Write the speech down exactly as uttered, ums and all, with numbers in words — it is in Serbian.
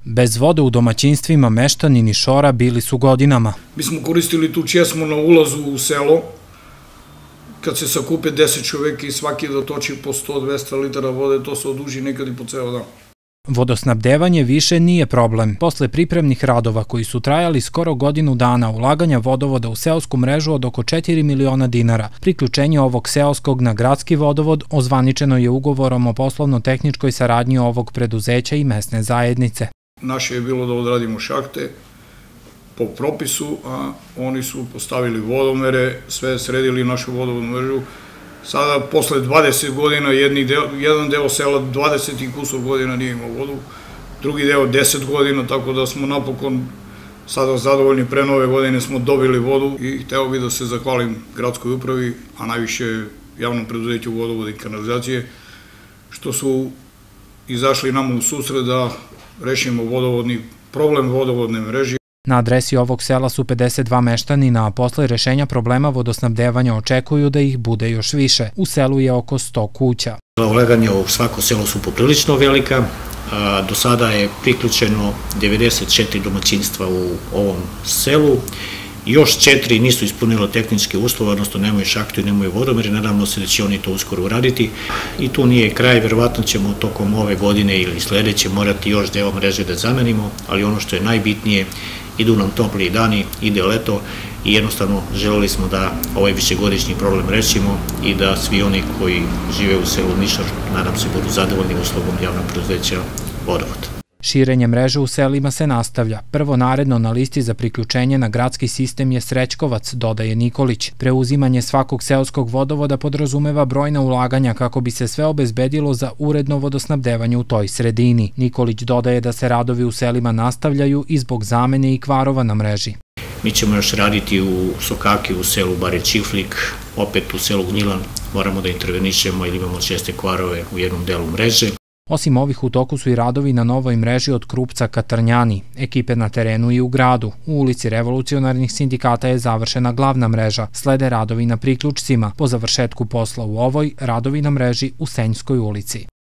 Bez vode u domaćinstvima meštani Nišora bili su godinama. Mi smo koristili tu česmu na ulazu u selo, kad se sakupe deset čoveka i svaki da toči po sto do dvesta litara vode, to se oduži nekad i po ceo dan. Vodosnabdevanje više nije problem. Posle pripremnih radova koji su trajali skoro godinu dana, ulaganja vodovoda u seosku mrežu od oko četiri miliona dinara, priključenje ovog seoskog na gradski vodovod ozvaničeno je ugovorom o poslovno-tehničkoj saradnji ovog preduzeća i mesne zajednice. Naše je bilo da odradimo šahte po propisu, a oni su postavili vodomere, sve sredili našu vodovodnu mrežu. Sada, posle dvadeset godina, jedan deo sela dvadeset i kusur godina nije imao vodu, drugi deo deset godina, tako da smo napokon sada zadovoljni, pre nove godine smo dobili vodu i hteo bih da se zahvalim gradskoj upravi, a najviše javnom preduzeću vodovoda i kanalizacije, što su izašli nam u susret da rešimo vodovodni problem vodovodne mreže. Na adresi ovog sela su pedeset dva meštanina, a posle rešenja problema vodosnabdevanja očekuju da ih bude još više. U selu je oko sto kuća. Ulaganja u svako selo su poprilično velika. Do sada je priključeno devedeset četiri domaćinstva u ovom selu. Još četiri nisu ispunilo tehničke uslove, odnosno nemaju šahtu i nemaju vodomere. Nadamo se da će oni to uskoro uraditi. I tu nije kraj, verovatno ćemo tokom ove godine ili sledeće morati još deo mreže da zamenimo, ali ono što je najbitnije, idu nam topliji dani, ide leto i jednostavno želeli smo da ovaj višegodišnji problem rešimo i da svi oni koji žive u selu Nišor, nadam se, budu zadovoljni uslugom javnog preduzeća Vodovod. Širenje mreže u selima se nastavlja. Prvo naredno na listi za priključenje na gradski sistem je Srećkovac, dodaje Nikolić. Preuzimanje svakog seoskog vodovoda podrazumeva brojna ulaganja kako bi se sve obezbedilo za uredno vodosnabdevanje u toj sredini. Nikolić dodaje da se radovi u selima nastavljaju i zbog zamene i kvarova na mreži. Mi ćemo još raditi u Sokaki, u selu Bare Čiflik, opet u selu Gnjilan, moramo da intervenišemo ili imamo česte kvarove u jednom delu mreže. Osim ovih, u toku su i radovi na novoj mreži od Krupca ka Trnjani, ekipe na terenu i u gradu. U ulici Revolucionarnih sindikata je završena glavna mreža, slede radovi na priključcima. Po završetku posla u ovoj, radovi na mreži u Senjskoj ulici.